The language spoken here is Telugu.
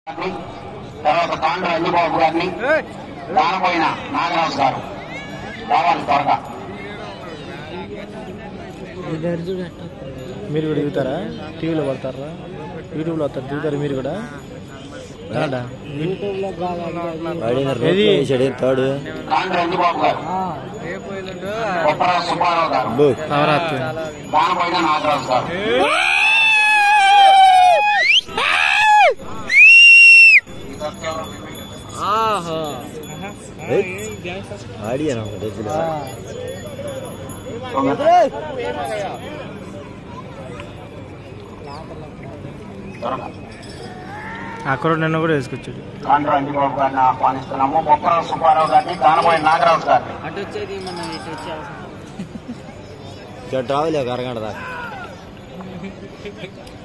తర్వాత తాండ్ర అల్లుబాబు గారిని దానపోయిన నాగరాజు గారు రావాలి త్వరగా. మీరు కూడా దిగుతారా? టీవీలో పడతారా? యూట్యూబ్లో వస్తారు దిగుతారు మీరు కూడా? తాండ్ర అల్లుబాబు గారు, సుబ్బారావు గారు, దానపోయిన నాగరాజు గారు. అక్కడ నిన్న కూడా వేసుకొచ్చాడు. తాండ్ర అల్లుబాబు గారిని ఆహ్వానిస్తున్నాము. బొప్పరావు సుబ్బారావు గారిని, దానపోయిన నాగరాజు గారిని. అటు వచ్చేది మన ఇటు వచ్చే రావులే ఒక అరగంట దాకా.